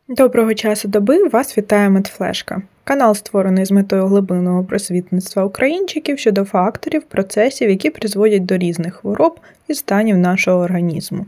Доброго часу доби, вас вітає Медфлешка. Канал створений з метою глибинного просвітництва українчиків щодо факторів, процесів, які призводять до різних хвороб і станів нашого організму.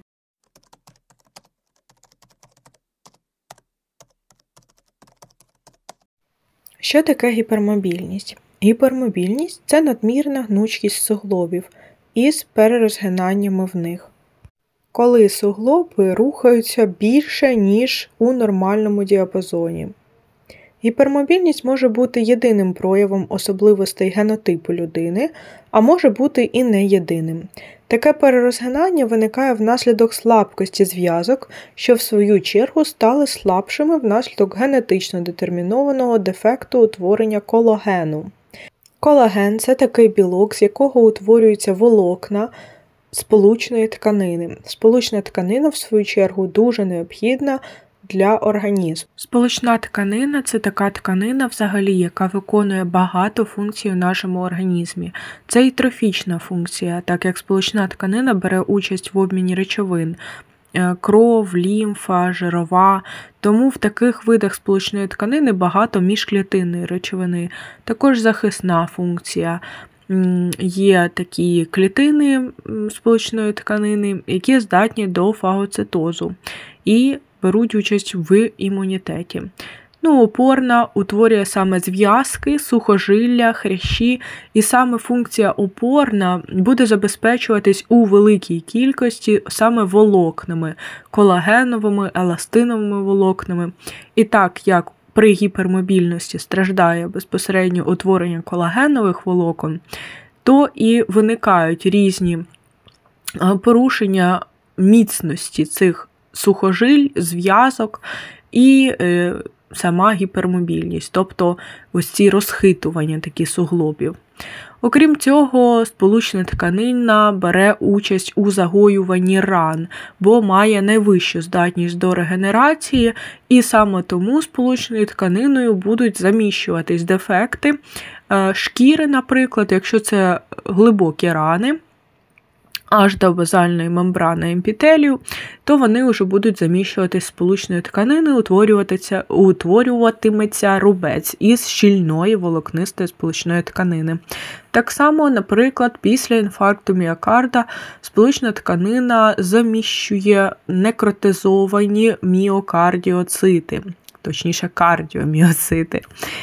Що таке гіпермобільність? Гіпермобільність – це надмірна гнучкість суглобів із перерозгинаннями в них. Коли суглоби рухаються більше, ніж у нормальному діапазоні. Гіпермобільність може бути єдиним проявом особливостей генотипу людини, а може бути і не єдиним. Таке перерозгинання виникає внаслідок слабкості зв'язок, що в свою чергу стали слабшими внаслідок генетично детермінованого дефекту утворення колагену. Колаген – це такий білок, з якого утворюються волокна сполучної тканини. Сполучна тканина, в свою чергу, дуже необхідна для організму. Сполучна тканина – це така тканина, взагалі, яка виконує багато функцій у нашому організмі. Це і трофічна функція, так як сполучна тканина бере участь в обміні речовин. Кров, лімфа, жирова. Тому в таких видах сполучної тканини багато міжклітинної речовини. Також захисна функція. Є такі клітини сполучної тканини, які здатні до фагоцитозу і беруть участь в імунітеті. Опорна утворює саме зв'язки, сухожилля, хрящі, і саме функція опорна буде забезпечуватись у великій кількості саме волокнами, колагеновими, еластиновими волокнами. І так, як при гіпермобільності страждає безпосередньо утворення колагенових волокон, то і виникають різні порушення міцності цих сухожиль, зв'язок і сама гіпермобільність, тобто ось ці розхитування такі суглобів. Окрім цього, сполучна тканина бере участь у загоюванні ран, бо має найвищу здатність до регенерації, і саме тому сполучною тканиною будуть заміщуватись дефекти шкіри, наприклад, якщо це глибокі рани, аж до базальної мембрани епітелію, то вони вже будуть заміщуватись сполучною тканиною, утворюватиметься рубець із щільної волокнистої сполучної тканини. Так само, наприклад, після інфаркту міокарда сполучна тканина заміщує некротизовані міокардіоцити, точніше кардіоміоцити.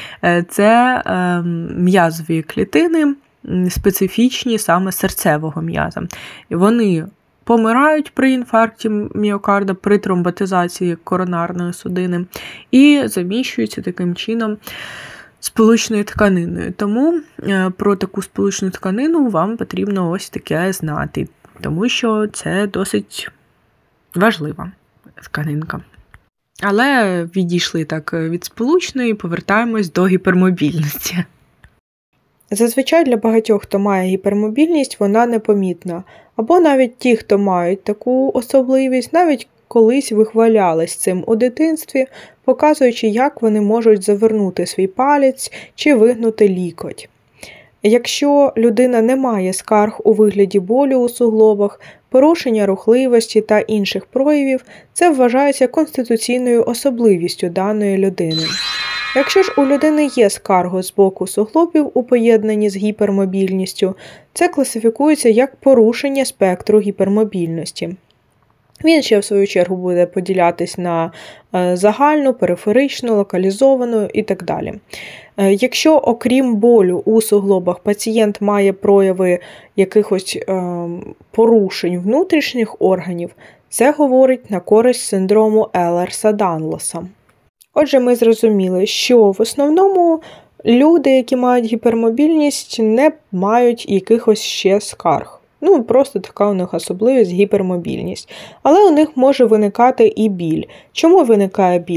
Це м'язові клітини, специфічні саме серцевого м'яза. І вони помирають при інфаркті міокарда, при тромботизації коронарної судини і заміщуються таким чином сполучною тканиною. Тому про таку сполучну тканину вам потрібно ось таке знати, тому що це досить важлива тканинка. Але відійшли так від сполучної, повертаємось до гіпермобільності. Зазвичай для багатьох, хто має гіпермобільність, вона непомітна. Або навіть ті, хто мають таку особливість, навіть колись вихвалялись цим у дитинстві, показуючи, як вони можуть завернути свій палець чи вигнути лікоть. Якщо людина не має скарг у вигляді болю у суглобах, порушення рухливості та інших проявів, це вважається конституційною особливістю даної людини. Якщо ж у людини є скарги з боку суглобів у поєднанні з гіпермобільністю, це класифікується як порушення спектру гіпермобільності. Він ще, в свою чергу, буде поділятись на загальну, периферичну, локалізовану і так далі. Якщо, окрім болю у суглобах, пацієнт має прояви якихось порушень внутрішніх органів, це говорить на користь синдрому Елерса-Данлоса. Отже, ми зрозуміли, що в основному люди, які мають гіпермобільність, не мають якихось ще скарг. Просто така у них особливість – гіпермобільність. Але у них може виникати і біль. Чому виникає біль?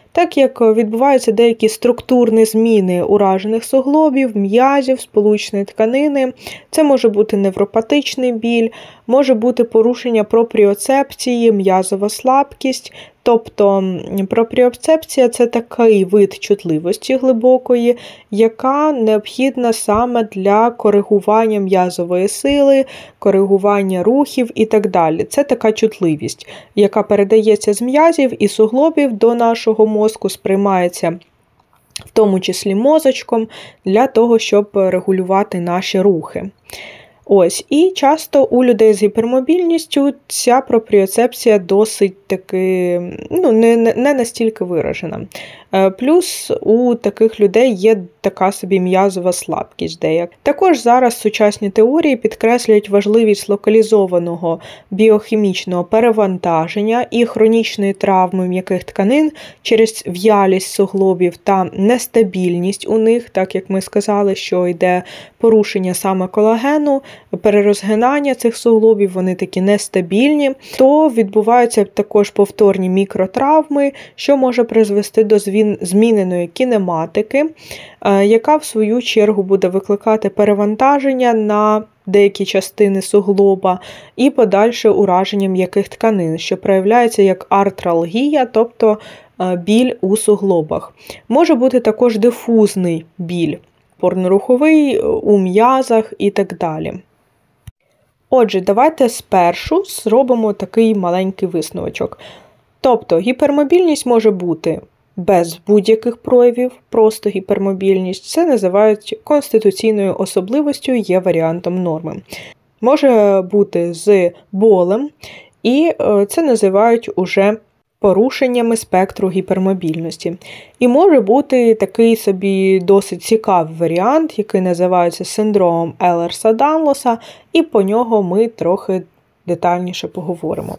так як відбуваються деякі структурні зміни уражених суглобів, м'язів, сполучної тканини. Це може бути невропатичний біль, може бути порушення пропріоцепції, м'язова слабкість. Тобто пропріоцепція – це такий вид чутливості глибокої, яка необхідна саме для коригування м'язової сили, коригування рухів і так далі. Це така чутливість, яка передається з м'язів і суглобів до нашого мозку, сприймається в тому числі мозочком, для того, щоб регулювати наші рухи. Ось, і часто у людей з гіпермобільністю ця пропріоцепція досить таки, не настільки виражена. Плюс у таких людей є така собі м'язова слабкість деяк. Також зараз сучасні теорії підкреслюють важливість локалізованого біохімічного перевантаження і хронічної травми м'яких тканин через в'ялість суглобів та нестабільність у них, так як ми сказали, що йде порушення саме колагену, перерозгинання цих суглобів, вони такі нестабільні, то відбуваються також повторні мікротравми, що може призвести до зміненої кінематики, яка в свою чергу буде викликати перевантаження на деякі частини суглоба і подальше ураження м'яких тканин, що проявляється як артралгія, тобто біль у суглобах. Може бути також дифузний біль, опорно-руховий, у м'язах і так далі. Отже, давайте спершу зробимо такий маленький висновочок. Тобто гіпермобільність може бути без будь-яких проявів, просто гіпермобільність. Це називають конституційною особливістю, є варіантом норми. Може бути з болем, і це називають уже порушеннями спектру гіпермобільності. І може бути такий собі досить цікавий варіант, який називається синдромом Елерса-Данлоса, і по нього ми трохи детальніше поговоримо.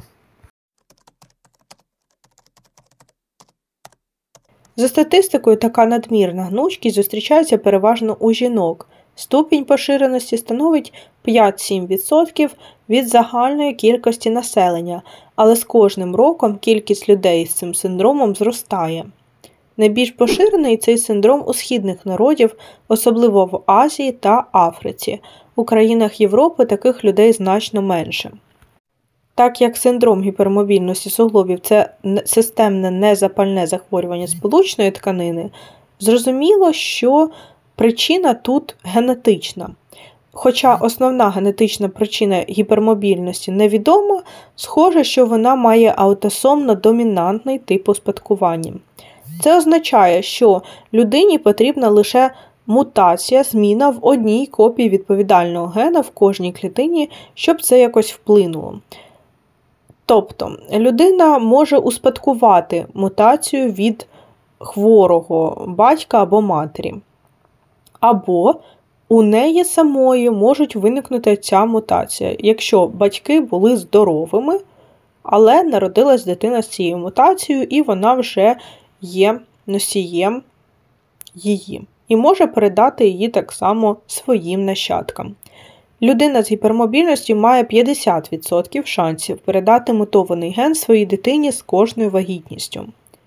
За статистикою, така надмірна гнучкість зустрічається переважно у жінок. Ступінь поширеності становить 5-7% від загальної кількості населення, але з кожним роком кількість людей з цим синдромом зростає. Найбільш поширений цей синдром у східних народів, особливо в Азії та Африці. У країнах Європи таких людей значно менше. Так як синдром гіпермобільності суглобів – це системне незапальне захворювання сполучної тканини, зрозуміло, що причина тут генетична. Хоча основна генетична причина гіпермобільності невідома, схоже, що вона має аутосомно-домінантний тип успадкування. Це означає, що людині потрібна лише мутація, зміна в одній копії відповідального гена в кожній клітині, щоб це якось вплинуло. Тобто, людина може успадкувати мутацію від хворого батька або матері. Або у неї самої можуть виникнути ця мутація, якщо батьки були здоровими, але народилась дитина з цією мутацією, і вона вже є носієм її. І може передати її так само своїм нащадкам. Людина з гіпермобільністю має 50% шансів передати мутований ген своїй дитині з кожною вагітністю.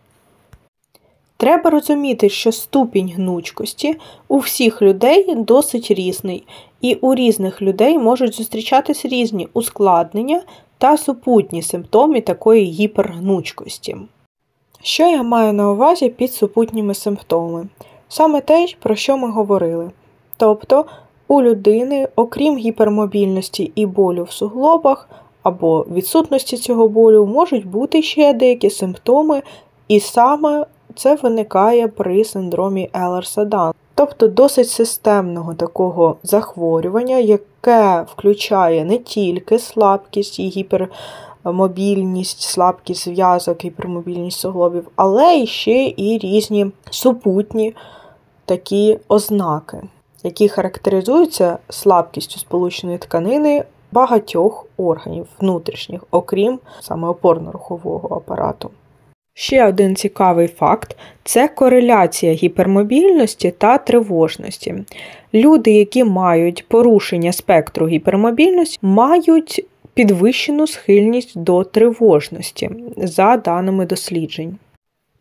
Треба розуміти, що ступінь гнучкості у всіх людей досить різний, і у різних людей можуть зустрічатись різні ускладнення та супутні симптоми такої гіпергнучкості. Що я маю на увазі під супутніми симптомами? Саме те, про що ми говорили. Тобто, у людини, окрім гіпермобільності і болю в суглобах, або відсутності цього болю, можуть бути ще деякі симптоми, і саме це виникає при синдромі Елерса-Данлоса. Тобто досить системного такого захворювання, яке включає не тільки слабкість і гіпермобільність, слабкість зв'язок, гіпермобільність суглобів, але і ще і різні супутні такі ознаки, які характеризуються слабкістю сполучної тканини багатьох органів внутрішніх, окрім саме опорно-рухового апарату. Ще один цікавий факт – це кореляція гіпермобільності та тривожності. Люди, які мають порушення спектру гіпермобільності, мають підвищену схильність до тривожності, за даними досліджень.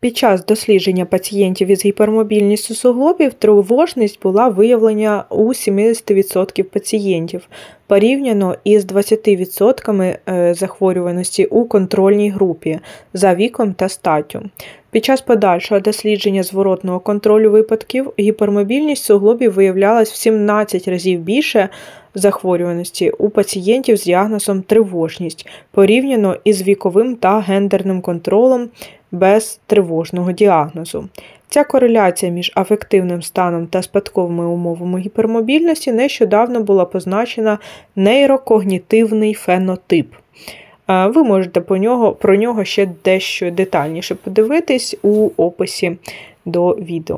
Під час дослідження пацієнтів із гіпермобільністю суглобів тривожність була виявлена у 70% пацієнтів, порівняно із 20% захворюваності у контрольній групі за віком та статтю. Під час подальшого дослідження зворотного контролю випадків гіпермобільність суглобів виявлялась в 17 разів більше захворюваності у пацієнтів з діагнозом тривожність, порівняно із віковим та гендерним контролем без тривожного діагнозу. Ця кореляція між афективним станом та спадковими умовами гіпермобільності нещодавно була позначена нейрокогнітивний фенотип. Ви можете про нього ще дещо детальніше подивитись у описі до відео.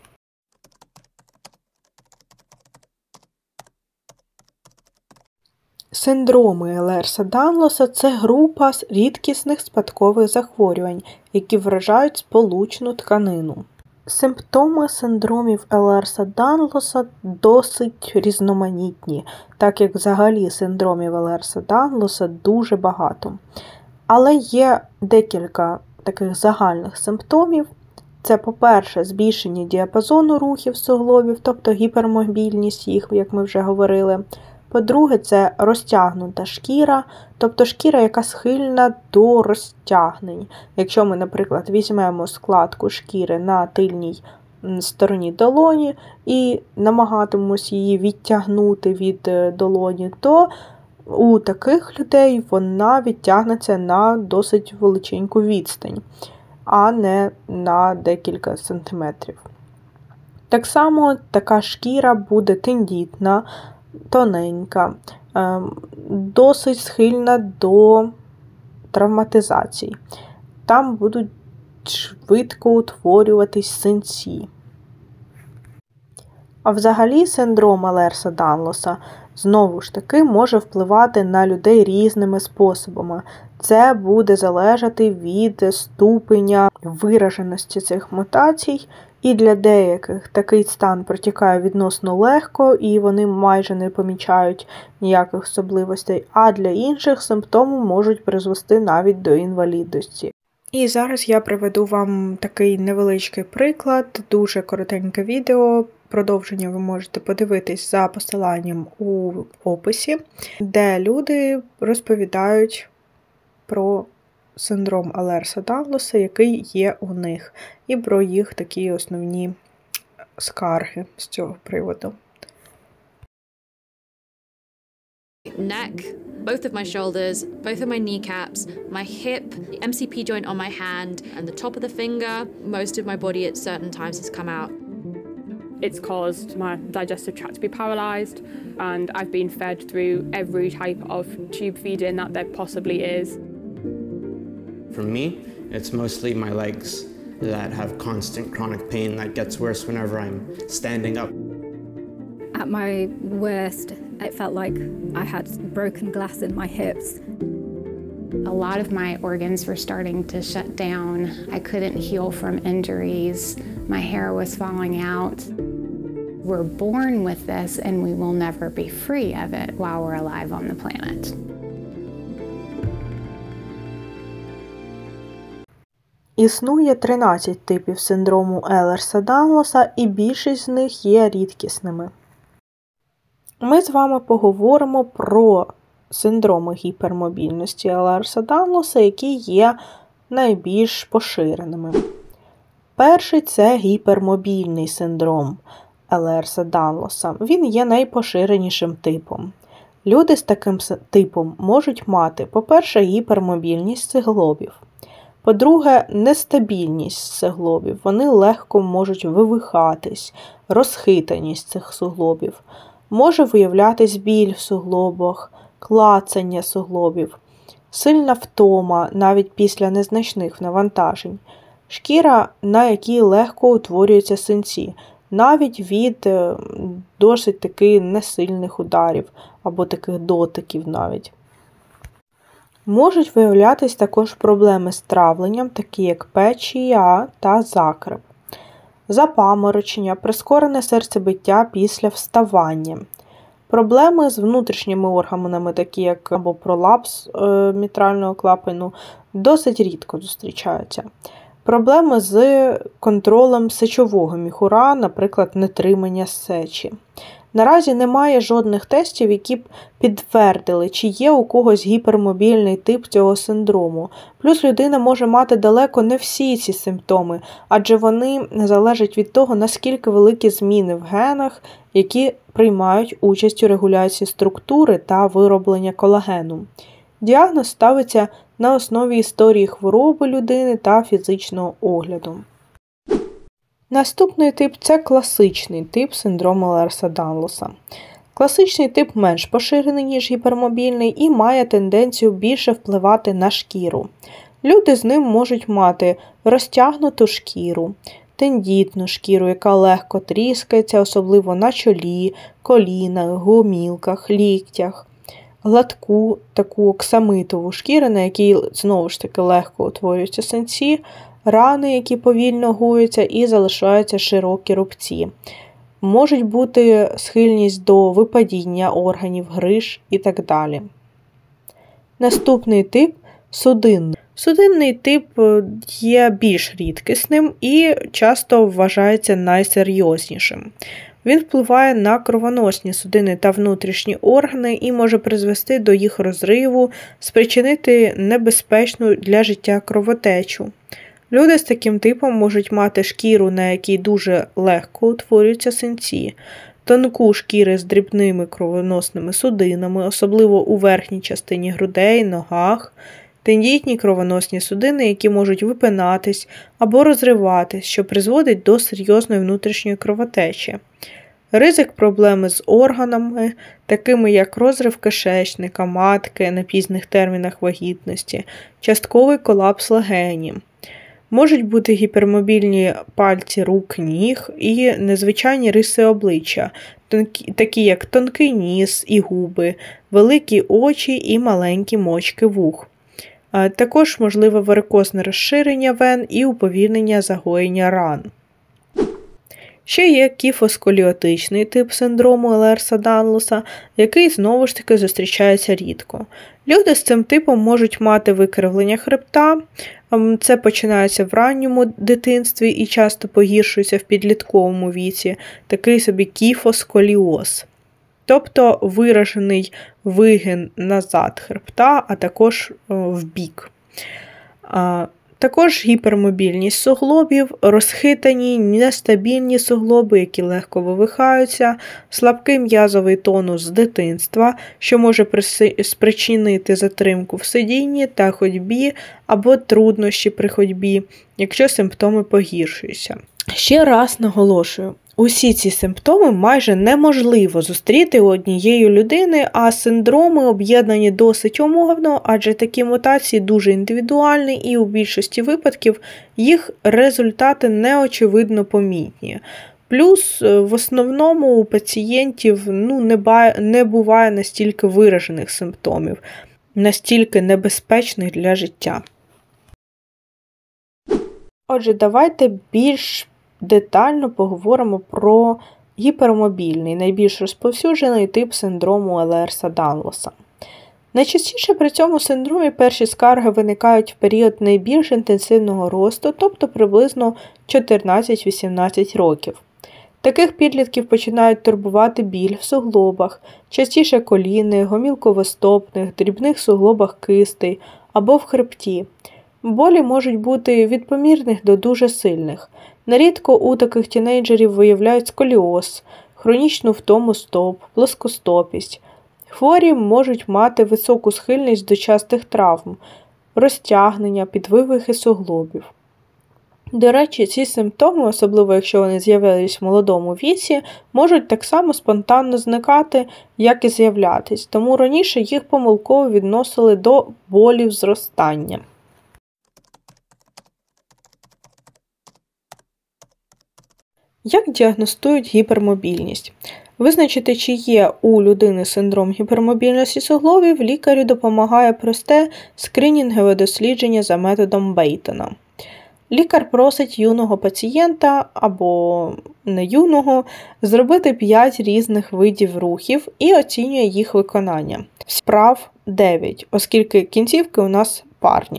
Синдроми Елерса-Данлоса – це група рідкісних спадкових захворювань, які вражають сполучну тканину. Симптоми синдромів Елерса-Данлоса досить різноманітні, так як взагалі синдромів Елерса-Данлоса дуже багато. Але є декілька таких загальних симптомів. Це, по-перше, збільшення діапазону рухів суглобів, тобто гіпермобільність їх, як ми вже говорили. По-друге, це розтягнута шкіра, тобто шкіра, яка схильна до розтягнень. Якщо ми, наприклад, візьмемо складку шкіри на тильній стороні долоні і намагатимемось її відтягнути від долоні, то у таких людей вона відтягнеться на досить величеньку відстань, а не на декілька сантиметрів. Так само така шкіра буде тендітна, тоненька, досить схильна до травматизацій. Там будуть швидко утворюватись синці. А взагалі синдром Елерса-Данлоса знову ж таки може впливати на людей різними способами. Це буде залежати від ступеня вираженості цих мутацій, і для деяких такий стан протікає відносно легко, і вони майже не помічають ніяких особливостей, а для інших симптоми можуть призвести навіть до інвалідності. І зараз я приведу вам такий невеличкий приклад, дуже коротеньке відео. Продовження ви можете подивитись за посиланням у описі, де люди розповідають про синдром Елерса-Данлоса, який є у них, і про їх такі основні скарги з цього приводу. Neck, both of my shoulders, both of my kneecaps, my hip, the MCP joint on my hand, and the top of the finger. Most of my body at certain times has come out. It's caused my digestive tract to be paralysed, and I've been fed through every type of tube feeding that there possibly is. For me, it's mostly my legs that have constant chronic pain that gets worse whenever I'm standing up. At my worst, it felt like I had broken glass in my hips. A lot of my organs were starting to shut down. I couldn't heal from injuries. My hair was falling out. We're born with this and we will never be free of it while we're alive on the planet. Існує 13 типів синдрому Елерса-Данлоса, і більшість з них є рідкісними. Ми з вами поговоримо про синдроми гіпермобільності Елерса-Данлоса, які є найбільш поширеними. Перший – це гіпермобільний синдром Елерса-Данлоса. Він є найпоширенішим типом. Люди з таким типом можуть мати, по-перше, гіпермобільність суглобів. По-друге, нестабільність суглобів. Вони легко можуть вивихатись, розхитаність цих суглобів. Може виявлятись біль в суглобах, клацання суглобів, сильна втома навіть після незначних навантажень, шкіра, на якій легко утворюються синці, навіть від досить таки несильних ударів або таких дотиків навіть. Можуть виявлятись також проблеми з травленням, такі як печія та закрип, запаморочення, прискорене серцебиття після вставання, проблеми з внутрішніми органами, такі як або пролапс мітрального клапану, досить рідко зустрічаються. Проблеми з контролем сечового міхура, наприклад, нетримання сечі. Наразі немає жодних тестів, які б підтвердили, чи є у когось гіпермобільний тип цього синдрому. Плюс людина може мати далеко не всі ці симптоми, адже вони залежать від того, наскільки великі зміни в генах, які приймають участь у регуляції структури та вироблення колагену. Діагноз ставиться на основі історії хвороби людини та фізичного огляду. Наступний тип – це класичний тип синдрому Еhlерса-Данлоса. Класичний тип менш поширений, ніж гіпермобільний, і має тенденцію більше впливати на шкіру. Люди з ним можуть мати розтягнуту шкіру, тендітну шкіру, яка легко тріскається, особливо на чолі, колінах, гомілках, ліктях, гладку таку оксамитову шкіру, на якій, знову ж таки, легко утворюються синці, рани, які повільно гоються і залишаються широкі рубці. Можуть бути схильність до випадіння органів, гриж і так далі. Наступний тип – судинний. Судинний тип є більш рідкісним і часто вважається найсерйознішим. Він впливає на кровоносні судини та внутрішні органи і може призвести до їх розриву, спричинити небезпечну для життя кровотечу. Люди з таким типом можуть мати шкіру, на якій дуже легко утворюються синці, тонку шкіру з дрібними кровоносними судинами, особливо у верхній частині грудей, ногах, тендітні кровоносні судини, які можуть випинатись або розриватись, що призводить до серйозної внутрішньої кровотечі. Ризик проблеми з органами, такими як розрив кишечника, матки на пізніх термінах вагітності, частковий колапс легенів. Можуть бути гіпермобільні пальці рук, ніг і незвичайні риси обличчя, такі як тонкий ніс і губи, великі очі і маленькі мочки вух. Також можливе варикозне розширення вен і уповільнення загоєння ран. Ще є кіфосколіотичний тип синдрому Еhlерса-Данлоса, який знову ж таки зустрічається рідко. Люди з цим типом можуть мати викривлення хребта, це починається в ранньому дитинстві і часто погіршується в підлітковому віці, такий собі кіфосколіоз, тобто виражений вигин назад хребта, а також вбік. Також гіпермобільність суглобів, розхитані, нестабільні суглоби, які легко вивихаються, слабкий м'язовий тонус з дитинства, що може спричинити затримку в сидінні та ходьбі або труднощі при ходьбі, якщо симптоми погіршуються. Ще раз наголошую, усі ці симптоми майже неможливо зустріти у однієї людини, а синдроми об'єднані досить умовно, адже такі мутації дуже індивідуальні і у більшості випадків їх результати неочевидно помітні. Плюс в основному у пацієнтів не буває настільки виражених симптомів, настільки небезпечних для життя. Отже, давайте більш детально поговоримо про гіпермобільний, найбільш розповсюджений тип синдрому Еhlерса-Данлоса. Найчастіше при цьому синдромі перші скарги виникають в період найбільш інтенсивного росту, тобто приблизно 14-18 років. Таких підлітків починають турбувати біль в суглобах, частіше колінних, гомілковостопних, дрібних суглобах кистей або в хребті. Болі можуть бути від помірних до дуже сильних. Нерідко у таких тінейджерів виявляють сколіоз, хронічну втому стоп, плоскостопість. Хворі можуть мати високу схильність до частих травм, розтягнення, підвивихи суглобів. До речі, ці симптоми, особливо якщо вони з'явились в молодому віці, можуть так само спонтанно зникати, як і з'являтись, тому раніше їх помилково відносили до болів зростання. Як діагностують гіпермобільність? Визначити, чи є у людини синдром гіпермобільності суглобів, лікарю допомагає просте скринінгове дослідження за методом Бейтона. Лікар просить юного пацієнта, або не юного, зробити 5 різних видів рухів і оцінює їх виконання. Вправ 9, оскільки кінцівки у нас парні.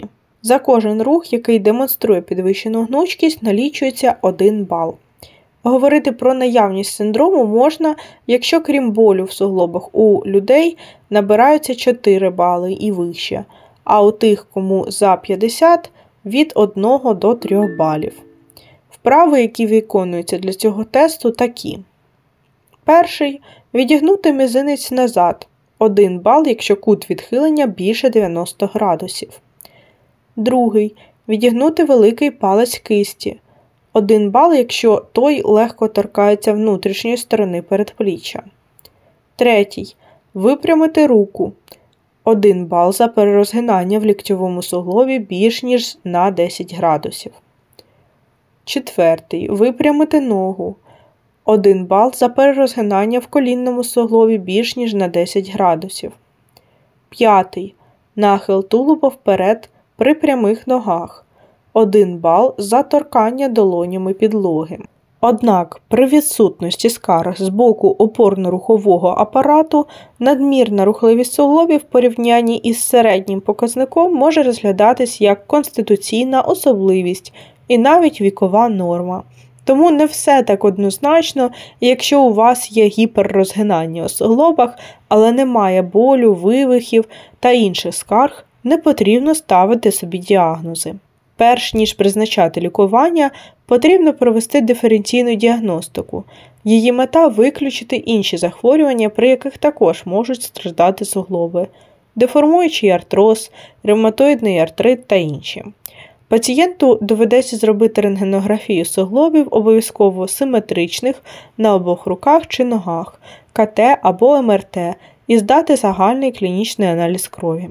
За кожен рух, який демонструє підвищену гнучкість, налічується 1 бал. Говорити про наявність синдрому можна, якщо крім болю в суглобах у людей набираються 4 бали і вище, а у тих, кому за 50 – від 1 до 3 балів. Вправи, які виконуються для цього тесту, такі. Перший – відігнути мізинець назад. 1 бал, якщо кут відхилення більше 90 градусів. Другий – відігнути великий палець кисті. 1 бал, якщо той легко торкається внутрішньої сторони передпліччя. Третій – випрямити руку. 1 бал за перерозгинання в ліктьовому суглобі більш ніж на 10 градусів. Четвертий – випрямити ногу. 1 бал за перерозгинання в колінному суглобі більш ніж на 10 градусів. П'ятий – нахил тулуба вперед при прямих ногах. 1 бал за торкання долонями підлоги. Однак, при відсутності скарг з боку опорно-рухового апарату, надмірна рухливість суглобів в порівнянні із середнім показником може розглядатись як конституційна особливість і навіть вікова норма. Тому не все так однозначно, і якщо у вас є гіперрозгинання у суглобах, але немає болю, вивихів та інших скарг, не потрібно ставити собі діагнози. Перш ніж призначати лікування, потрібно провести диференційну діагностику. Її мета – виключити інші захворювання, при яких також можуть страждати суглоби – деформуючий артроз, ревматоїдний артрит та інші. Пацієнту доведеться зробити рентгенографію суглобів, обов'язково симетричних, на обох руках чи ногах, КТ або МРТ, і здати загальний клінічний аналіз крові.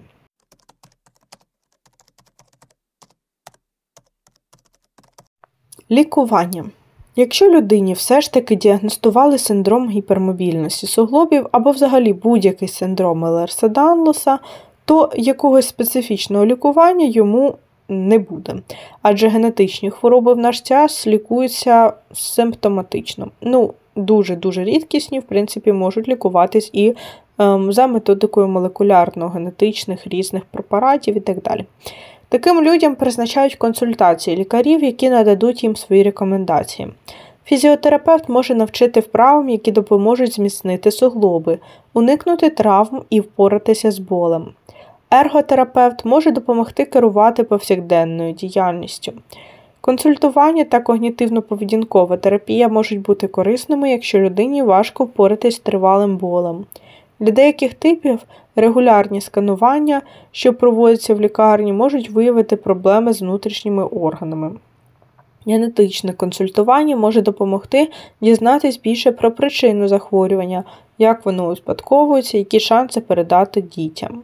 Лікування. Якщо людині все ж таки діагностували синдром гіпермобільності суглобів або взагалі будь-який синдром Еhlерса-Данлоса, то якогось специфічного лікування йому не буде, адже генетичні хвороби в наш час лікуються симптоматично. Дуже-дуже рідкісні, в принципі, можуть лікуватись і за методикою молекулярно-генетичних різних препаратів і так далі. Таким людям призначають консультації лікарів, які нададуть їм свої рекомендації. Фізіотерапевт може навчити вправам, які допоможуть зміцнити суглоби, уникнути травм і впоратися з болем. Ерготерапевт може допомогти керувати повсякденною діяльністю. Консультування та когнітивно-поведінкова терапія можуть бути корисними, якщо людині важко впоратись з тривалим болем. Для деяких типів регулярні сканування, що проводяться в лікарні, можуть виявити проблеми з внутрішніми органами. Генетичне консультування може допомогти дізнатись більше про причину захворювання, як воно успадковується, які шанси передати дітям.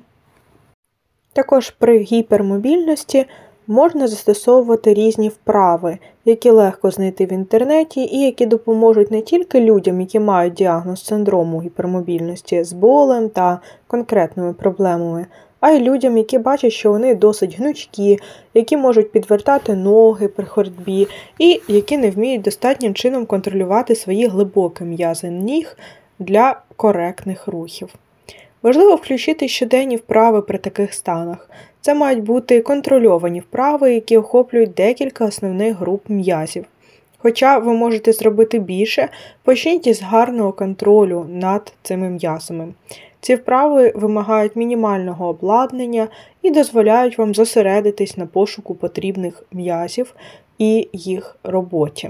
Також при гіпермобільності можна застосовувати різні вправи, які легко знайти в інтернеті і які допоможуть не тільки людям, які мають діагноз синдрому гіпермобільності з болем та конкретними проблемами, а й людям, які бачать, що вони досить гнучкі, які можуть підвертати ноги при ходьбі і які не вміють достатнім чином контролювати свої глибокі м'язи ніг для коректних рухів. Важливо включити щоденні вправи при таких станах. Це мають бути контрольовані вправи, які охоплюють декілька основних груп м'язів. Хоча ви можете зробити більше, почніть із гарного контролю над цими м'язами. Ці вправи вимагають мінімального обладнання і дозволяють вам зосередитись на пошуку потрібних м'язів і їх роботі.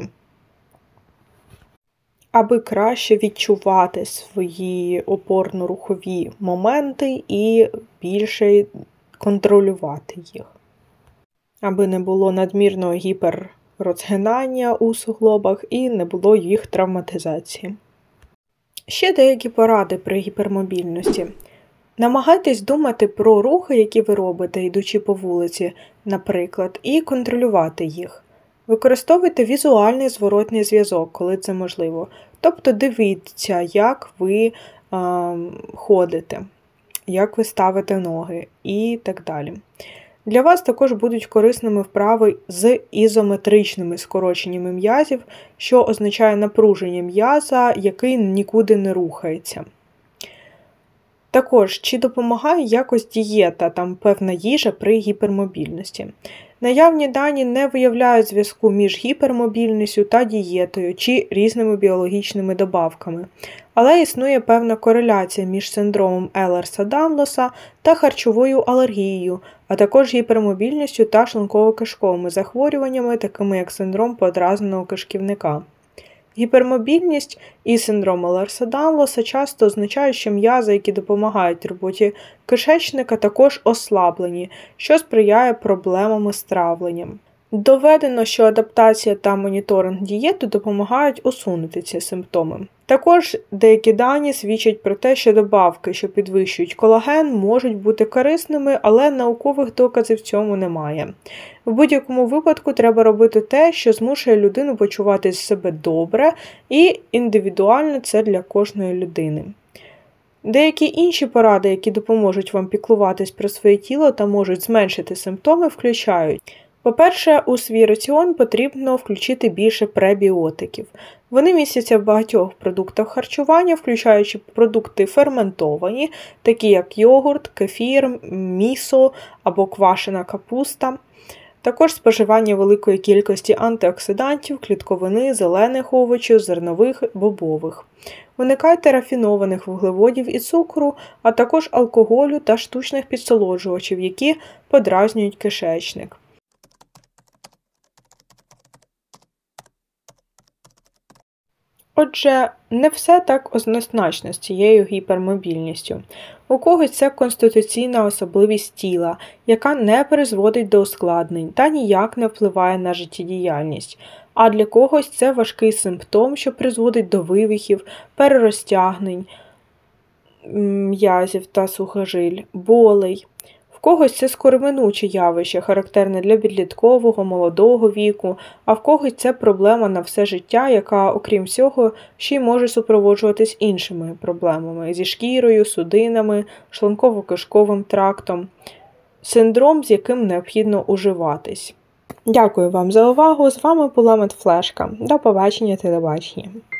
Аби краще відчувати свої опорно-рухові моменти і більше контролювати їх. Аби не було надмірного гіперрозгинання у суглобах і не було їх травматизації. Ще деякі поради при гіпермобільності. Намагайтесь думати про рухи, які ви робите, йдучи по вулиці, наприклад, і контролювати їх. Використовуйте візуальний зворотний зв'язок, коли це можливо. Тобто дивіться, як ви ходите, як ви ставите ноги і так далі. Для вас також будуть корисними вправи з ізометричними скороченнями м'язів, що означає напруження м'яза, який нікуди не рухається. Також, чи допомагає якось дієта, певна їжа при гіпермобільності? Наявні дані не виявляють зв'язку між гіпермобільністю та дієтою чи різними біологічними добавками. Але існує певна кореляція між синдромом Елерса-Данлоса та харчовою алергією, а також гіпермобільністю та шлунково-кишковими захворюваннями, такими як синдром подразненого кишківника. Гіпермобільність і синдром Елерса-Данлоса часто означають, що м'язи, які допомагають роботі кишечника, також ослаблені, що сприяє проблемам з травленням. Доведено, що адаптація та моніторинг дієти допомагають усунути ці симптоми. Також деякі дані свідчать про те, що добавки, що підвищують колаген, можуть бути корисними, але наукових доказів цьому немає. В будь-якому випадку треба робити те, що змушує людину почувати себе добре, і індивідуально це для кожної людини. Деякі інші поради, які допоможуть вам піклуватись про своє тіло та можуть зменшити симптоми, включають: по-перше, у свій раціон потрібно включити більше пребіотиків. Вони містяться в багатьох продуктах харчування, включаючи продукти ферментовані, такі як йогурт, кефір, місо або квашена капуста. Також споживання великої кількості антиоксидантів, клітковини, зелених овочів, зернових, бобових. Уникайте рафінованих вуглеводів і цукру, а також алкоголю та штучних підсолоджувачів, які подразнюють кишечник. Отже, не все так однозначно з цією гіпермобільністю. У когось це конституційна особливість тіла, яка не призводить до ускладнень та ніяк не впливає на життєдіяльність. А для когось це важкий симптом, що призводить до вивихів, перерозтягнень м'язів та сухожиль, болей. В когось це скороминуче явище, характерне для підліткового, молодого віку, а в когось це проблема на все життя, яка, окрім всього, ще й може супроводжуватись іншими проблемами – зі шкірою, судинами, шлунково-кишковим трактом, синдром, з яким необхідно уживатись. Дякую вам за увагу, з вами була Медфлешка. До побачення, телебачення.